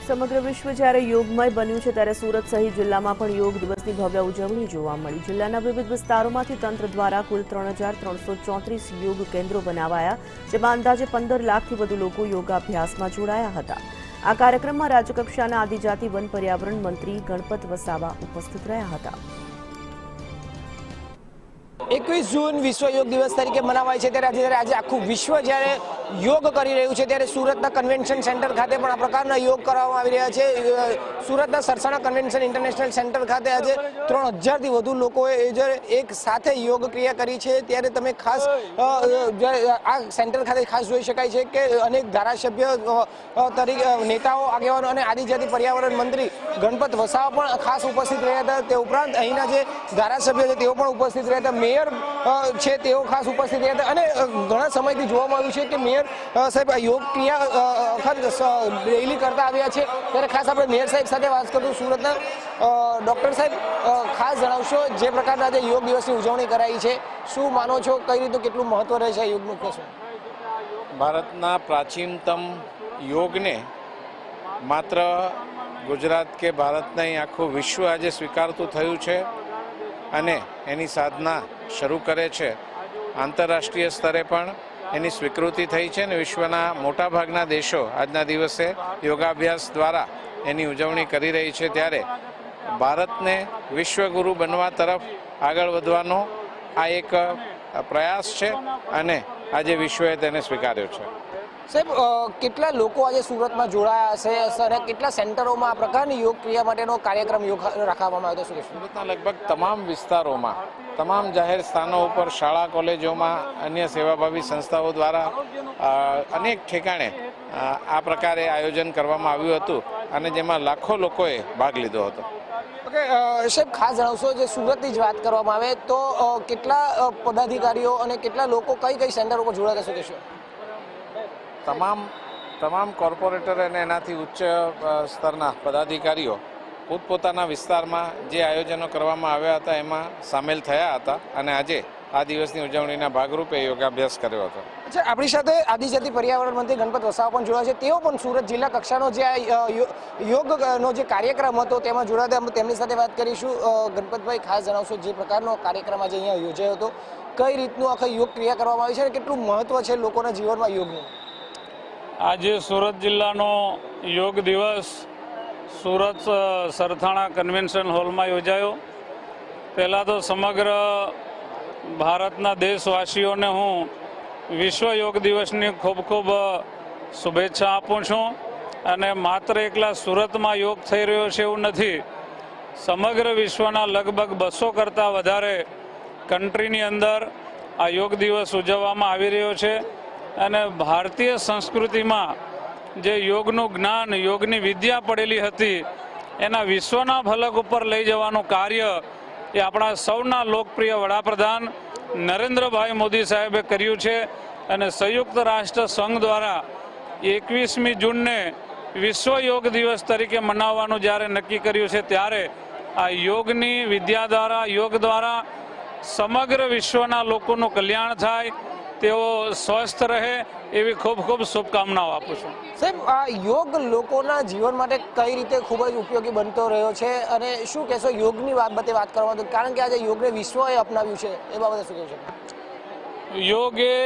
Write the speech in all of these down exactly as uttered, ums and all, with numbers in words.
સમગ્ર વિશ્વ જ્યારે યોગમય બન્યું છે ત્યારે સુરત સહિત જિલ્લામાં પણ યોગ દિવસની ભવ્ય ઉજવણી જોવા મળી। જિલ્લાના વિવિધ વિસ્તારોમાંથી તંત્ર દ્વારા કુલ ત્રણ હજાર ત્રણસો ચોત્રીસ યોગ કેન્દ્રો બનાવાયા, જેમાં અંદાજે પંદર લાખથી વધુ લોકો યોગાભ્યાસમાં જોડાયા હતા। આ કાર્યક્રમમાં રાજ્યકક્ષાના આદિજાતિ વન પર્યાવરણ મંત્રી ગણપત વસાવા ઉપસ્થિત રહ્યા હતા। એકવીસ જૂન વિશ્વ યોગ દિવસ તરીકે મનાવાય છે ત્યારે આજે આજે આખું વિશ્વ જ્યારે યોગ કરી રહ્યું છે ત્યારે સુરતના કન્વેન્શન સેન્ટર ખાતે પણ આ પ્રકારના યોગ કરવામાં આવી રહ્યા છે। સુરતના સરસાણા કન્વેન્શન ઇન્ટરનેશનલ સેન્ટર ખાતે આજે ત્રણ હજારથી વધુ લોકોએ એક સાથે યોગ ક્રિયા કરી છે। ત્યારે તમે ખાસ આ સેન્ટર ખાતે ખાસ જોઈ શકાય છે કે અનેક ધારાસભ્ય તરીકે નેતાઓ, આગેવાનો અને આદિજાતિ પર્યાવરણ મંત્રી ગણપત વસાવા પણ ખાસ ઉપસ્થિત રહ્યા હતા। તે ઉપરાંત અહીંના જે ધારાસભ્ય છે તેઓ પણ ઉપસ્થિત રહ્યા હતા। મેયર છે તેઓ ખાસ ઉપસ્થિત રહ્યા હતા અને ઘણા સમયથી જોવામાં આવ્યું છે કે મેયર સાહેબ યોગ ક્રિયા ડેઈલી કરતા આવ્યા છે। ત્યારે ખાસ આપણે મેયર સાહેબ સાથે વાત કરશું। સુરતના ડોક્ટર સાહેબ, ખાસ જણાવશો જે પ્રકારના આજે યોગ દિવસની ઉજવણી કરાઈ છે, શું માનો છો, કઈ રીતે કેટલું મહત્વ રહે છે યોગનું? કહેશો? ભારતના પ્રાચીનતમ યોગને માત્ર ગુજરાત કે ભારત નહીં, આખું વિશ્વ આજે સ્વીકારતું થયું છે અને એની સાધના શરૂ કરે છે। આંતરરાષ્ટ્રીય સ્તરે પણ એની સ્વીકૃતિ થઈ છે અને વિશ્વના મોટાભાગના દેશો આજના દિવસે યોગાભ્યાસ દ્વારા એની ઉજવણી કરી રહી છે। ત્યારે ભારતને વિશ્વગુરુ બનવા તરફ આગળ વધવાનો આ એક પ્રયાસ છે અને આજે વિશ્વએ તેને સ્વીકાર્યો છે। સાહેબ, કેટલા લોકો આજે સુરતમાં જોડાયા હશે અને કેટલા સેન્ટરોમાં આ પ્રકારની યોગ ક્રિયા માટેનો કાર્યક્રમ રાખવામાં આવ્યો હતો? સુરતના લગભગ તમામ વિસ્તારોમાં, તમામ જાહેર સ્થાનો ઉપર, શાળા કોલેજોમાં, અન્ય સેવાભાવી સંસ્થાઓ દ્વારા અનેક ઠેકાણે આ પ્રકારે આયોજન કરવામાં આવ્યું હતું અને જેમાં લાખો લોકોએ ભાગ લીધો હતો। ઓકે સાહેબ, ખાસ જણાવશો, જે સુરતની જ વાત કરવામાં આવે તો કેટલા પદાધિકારીઓ અને કેટલા લોકો કઈ કઈ સેન્ટર ઉપર જોડાયા શું કહેશો? તમામ તમામ કોર્પોરેટર અને એનાથી ઉચ્ચ સ્તરના પદાધિકારીઓ પોતપોતાના વિસ્તારમાં જે આયોજનો કરવામાં આવ્યા હતા એમાં સામેલ થયા હતા અને આજે આ દિવસની ઉજવણીના ભાગરૂપે યોગાભ્યાસ કર્યો હતો। અચ્છા, આપણી સાથે આદિજાતિ પર્યાવરણ મંત્રી ગણપત વસાવા પણ જોડાયા છે। તેઓ પણ સુરત જિલ્લા કક્ષાનો જે યોગનો જે કાર્યક્રમ હતો તેમાં જોડાયા હતા। તેમની સાથે વાત કરીશું। ગણપતભાઈ, ખાસ જણાવશો જે પ્રકારનો કાર્યક્રમ આજે અહીંયા યોજાયો હતો, કઈ રીતનું આખા યોગ ક્રિયા કરવામાં આવી છે અને કેટલું મહત્વ છે લોકોના જીવનમાં યોગનું? આજે સુરત જિલ્લાનો યોગ દિવસ સુરત સરથાણા કન્વેન્શન હોલમાં યોજાયો। પહેલાં તો સમગ્ર ભારતના દેશવાસીઓને હું વિશ્વ યોગ દિવસની ખૂબ ખૂબ શુભેચ્છા આપું છું। અને માત્ર એકલા સુરતમાં યોગ થઈ રહ્યો છે એવું નથી, સમગ્ર વિશ્વના લગભગ બસો કરતાં વધારે કન્ટ્રીની અંદર આ યોગ દિવસ ઉજવવામાં આવી રહ્યો છે અને ભારતીય સંસ્કૃતિમાં જે યોગનું જ્ઞાન, યોગની વિદ્યા પડેલી હતી એના વિશ્વના ફલક ઉપર લઈ જવાનું કાર્ય એ આપણા સૌના લોકપ્રિય વડાપ્રધાન નરેન્દ્રભાઈ મોદી સાહેબે કર્યું છે અને સંયુક્ત રાષ્ટ્ર સંઘ દ્વારા એકવીસમી જૂનને વિશ્વ યોગ દિવસ તરીકે મનાવવાનું જ્યારે નક્કી કર્યું છે ત્યારે આ યોગની વિદ્યા દ્વારા, યોગ દ્વારા સમગ્ર વિશ્વના લોકોનું કલ્યાણ થાય, તેઓ સ્વસ્થ રહે એવી ખૂબ ખૂબ શુભકામનાઓ આપું છું। સાહેબ, આ યોગ લોકોના જીવન માટે કઈ રીતે ખૂબ જ ઉપયોગી બનતો રહ્યો છે અને શું કહેશો યોગની બાબતે વાત કરવા? કારણ કે આજે યોગને વિશ્વએ અપનાવ્યું છે, એ બાબતે શું કહેશો? યોગ એ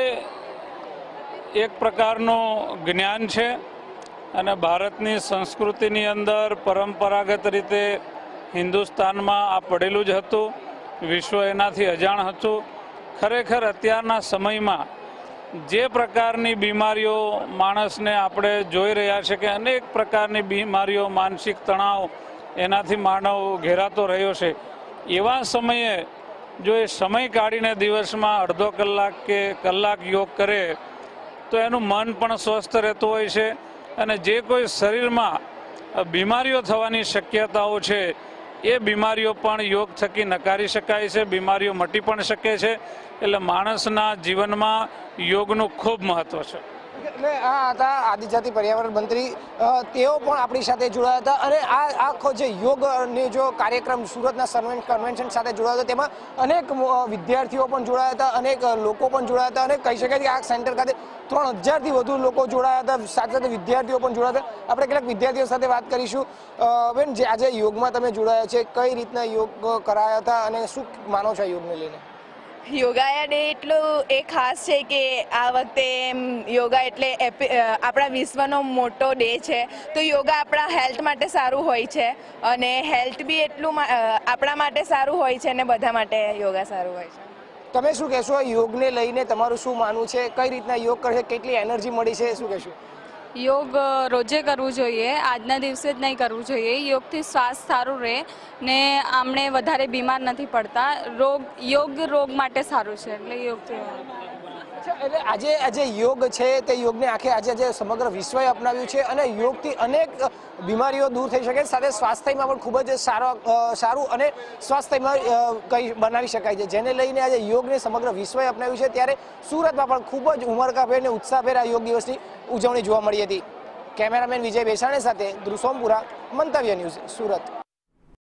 એક પ્રકારનું જ્ઞાન છે અને ભારતની સંસ્કૃતિની અંદર પરંપરાગત રીતે હિન્દુસ્તાનમાં આ પડેલું જ હતું, વિશ્વ એનાથી અજાણ હતું। ખરેખર અત્યારના સમયમાં જે પ્રકારની બીમારીઓ માણસને આપણે જોઈ રહ્યા છે કે અનેક પ્રકારની બીમારીઓ, માનસિક તણાવ એનાથી માનવ ઘેરાતો રહ્યો છે, એવા સમયે જો એ સમય કાઢીને દિવસમાં અડધો કલાક કે કલાક યોગ કરે તો એનું મન પણ સ્વસ્થ રહેતું હોય છે અને જે કોઈ શરીરમાં બીમારીઓ થવાની શક્યતાઓ છે એ બીમારીઓ પણ યોગ થકી નકારી શકાય છે, બીમારીઓ મટી પણ શકે છે। એટલે માણસના જીવનમાં યોગનું ખૂબ મહત્વ છે। એટલે આ હતા આદિજાતિ પર્યાવરણ મંત્રી, તેઓ પણ આપણી સાથે જોડાયા હતા અને આ આખો જે યોગની જો કાર્યક્રમ સુરતના કન્વેન્શન સાથે જોડાયો હતો તેમાં અનેક વિદ્યાર્થીઓ પણ જોડાયા હતા, અનેક લોકો પણ જોડાયા હતા અને કહી શકાય કે આ સેન્ટર ખાતે ત્રણ હજારથી વધુ લોકો જોડાયા હતા, સાથે સાથે વિદ્યાર્થીઓ પણ જોડાયા હતા. આપણે કેટલાક વિદ્યાર્થીઓ સાથે વાત કરીશું. બેન, જે આજે યોગમાં તમે જોડાયા છે, કઈ રીતના યોગ કરાયા હતા અને શું માનો છો યોગને લઈને? યોગા ડે એટલું એ ખાસ છે કે આ વખતે યોગા એટલે આપણા વિશ્વનો મોટો ડે છે, તો યોગા આપણા હેલ્થ માટે સારું હોય છે અને હેલ્થ બી એટલું આપણા માટે સારું હોય છે અને બધા માટે યોગા સારું હોય છે. તમે શું કહેશો યોગને લઈને? તમારું શું માનવું છે? કઈ રીતના યોગ કરશે? કેટલી એનર્જી મળી છે? શું કહેશો? યોગ રોજે કરવું જોઈએ, આજના દિવસે જ નહીં કરવું જોઈએ. યોગથી સ્વાસ્થ્ય સારું રહે ને આમણે વધારે બીમાર નથી પડતા. રોગ યોગ રોગ માટે સારું છે, એટલે યોગથી. એટલે આજે આજે યોગ છે તે યોગને આખે આજે આજે સમગ્ર વિશ્વએ અપનાવ્યું છે અને યોગથી અનેક બીમારીઓ દૂર થઈ શકે, સાથે સ્વાસ્થ્યમાં પણ ખૂબ જ સારો સારું અને સ્વાસ્થ્યમાં કંઈ બનાવી શકાય છે, જેને લઈને આજે યોગને સમગ્ર વિશ્વએ અપનાવ્યું છે. ત્યારે સુરતમાં પણ ખૂબ જ ઉમળકાભેર અને ઉત્સાહભેર આ યોગ દિવસની ઉજવણી જોવા મળી હતી. કેમેરામેન વિજય બેસાણે સાથે ધ્રુવ સોમપુરા, મંતવ્ય ન્યૂઝ, સુરત.